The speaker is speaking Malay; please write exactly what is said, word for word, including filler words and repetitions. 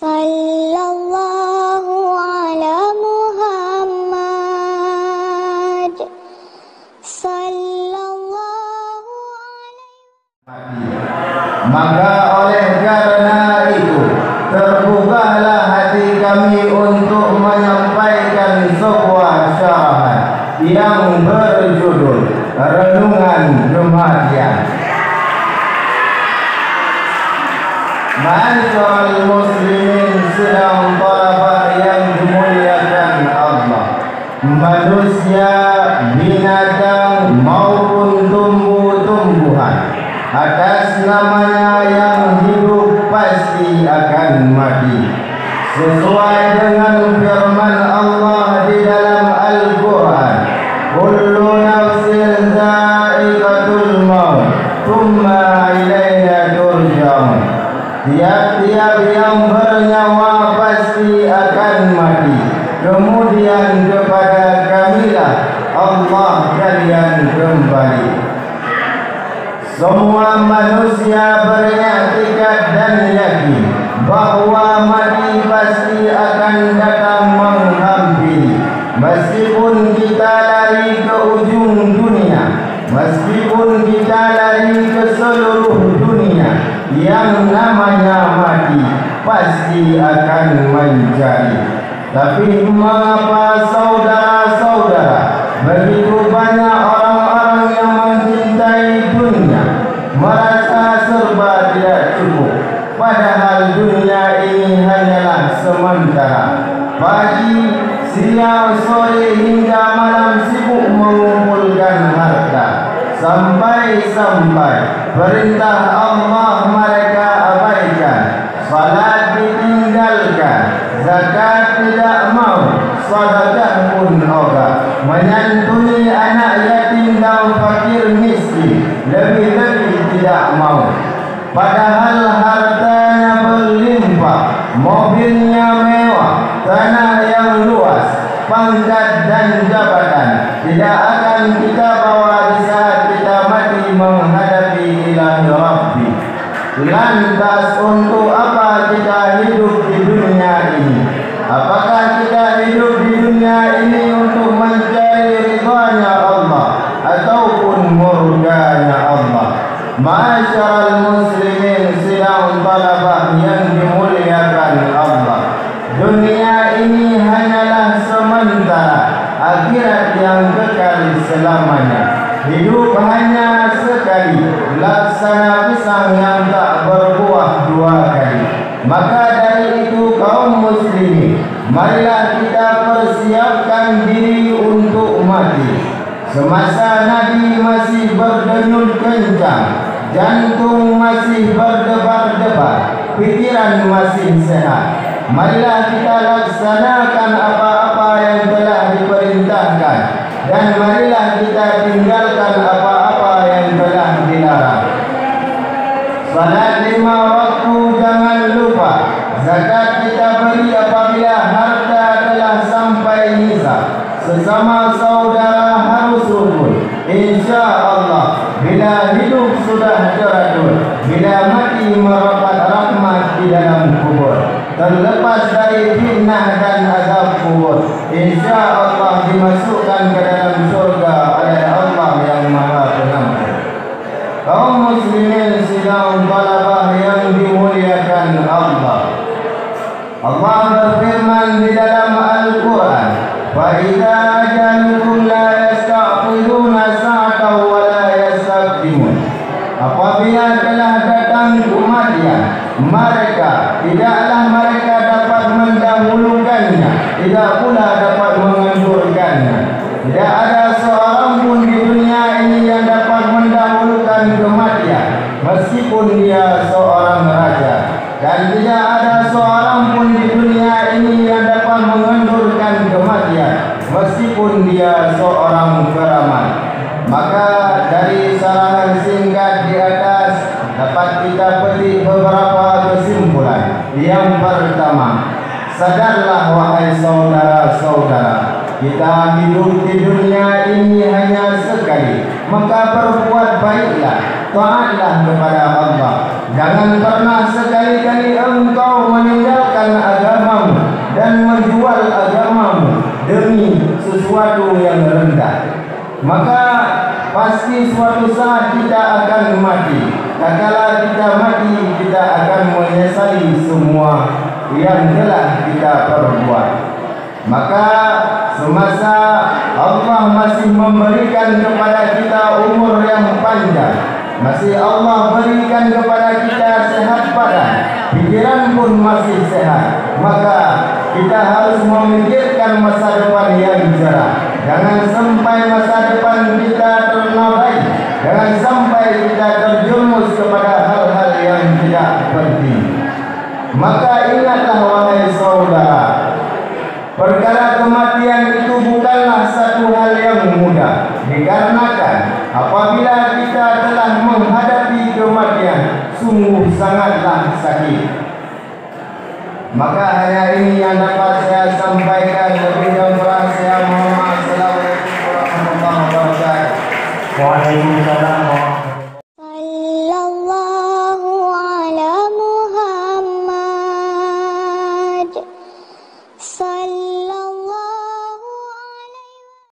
Sallallahu ala Muhammad. Sallallahu alaihi. Maka oleh karena itu terbukalah hati kami untuk menyampaikan sebuah syarahan yang berjudul Renungan Kematian. Ma'asyiral muslimin sedang talabah yang dimuliakan Allah, manusia, binatang maupun tumbuh-tumbuhan, atas namanya yang hidup pasti akan mati, sesuai dengan firman Allah di dalam Al-Quran, kullu nafsin dha'iqatul maut tsumma ilaina turja'un. Tiap-tiap yang bernyawa pasti akan mati, kemudian kepada kamilah Allah kalian kembali. Semua manusia beriktikad dan yakin bahwa mati pasti akan datang menghampiri. Meskipun kita lari ke ujung dunia, meskipun kita lari ke seluruh dunia, yang namanya mati pasti akan mencari. Tapi mengapa saudara-saudara, begitu banyak orang-orang yang mencintai dunia, merasa serba tidak cukup, padahal dunia ini hanyalah sementara. Pagi, siang, sore hingga malam sibuk mengumpulkan harta, sampai-sampai perintah Allah mereka abaikan, salat ditinggalkan, zakat tidak mau, sedekah pun ogah, menyantuni anak yatim dan fakir miskin lebih-lebih tidak mau. Padahal hartanya berlimpah, mobilnya mewah, tanah yang luas, pangkat dan jabatan tidak akan kita bawa di saat kita mati menghadapi ilahi Rabbi. Lantas untuk apa kita hidup di dunia ini? Apakah kita hidup di dunia ini untuk mencari ridhanya Allah ataupun murkanya Allah? Ma'asyiral muslimin sidang talabah yang dimuliakan Allah, dunia ini hanyalah sementara, akhirat yang kekal selamanya. Hidup hanya sekali, laksana pisang yang tak berbuah dua kali. Maka dari itu kaum muslimin, marilah kita persiapkan diri untuk mati. Semasa Nabi masih berdenyut kencang, jantung masih berdebar-debar, pikiran masih sehat, marilah kita laksanakan apa-apa yang telah diperintahkan, dan marilah kita tinggalkan apa-apa yang telah dilarang. Salat lima waktu jangan lupa, zakat kita beri apabila harta telah sampai nisab, sesama saudara harus rukun. Insya Allah bila hidup sudah teratur, bila mati merapat rahmat di dalam kubur, terlepas dari fitnah dan azab kubur, insya Allah dimasukkan ke dalam surga oleh Allah yang Maha Pengampun. Kaum muslimin sidang talabah yang dimuliakan Allah, Allah berfirman di dalam Al-Quran, فَإِذَا أَجَلُكُمْ لَا يَسْتَعْخِرُونَ سَاعَةً وَلَا يَسْتَقْدِمُونَ. Apabila telah datang kematian mereka, tidaklah mereka dapat mendahulukannya, tidak pula dapat mengendurkannya. Tidak ada seorang pun di dunia ini yang dapat mendahulukan kematian, meskipun dia seorang raja, dan tidak ada seorang pun di dunia ini yang dapat mengendurkan kematian, meskipun dia seorang keramat. Maka dari sarahan singkat di atas dapat kita petik beberapa kesimpulan. Yang pertama, sadarlah wahai saudara-saudara, kita hidup di dunia ini hanya sekali, maka berbuat baiklah, taatlah kepada Allah. Jangan pernah sekali-kali engkau meninggalkan sesuatu yang rendah. Maka pasti suatu saat kita akan mati. Tatkala kita mati, kita akan menyesali semua yang telah kita perbuat. Maka semasa Allah masih memberikan kepada kita umur yang panjang, masih Allah berikan kepada kita sehat badan, pikiran pun masih sehat, maka kita harus memikirkan masa depan yang cerah. Jangan sampai masa depan kita ternobai, jangan sampai kita terjerumus kepada hal-hal yang tidak penting. Maka ingatlah wahai saudara, perkara kematian itu bukanlah satu hal yang mudah, dikarenakan apabila kita telah menghadapi kematian, sungguh sangatlah sakit. Maka hanya ini yang dapat saya sampaikan. Lebih dan kurang saya mohon maaf. Assalamualaikum warahmatullahi wabarakatuh. Waalaikumsalam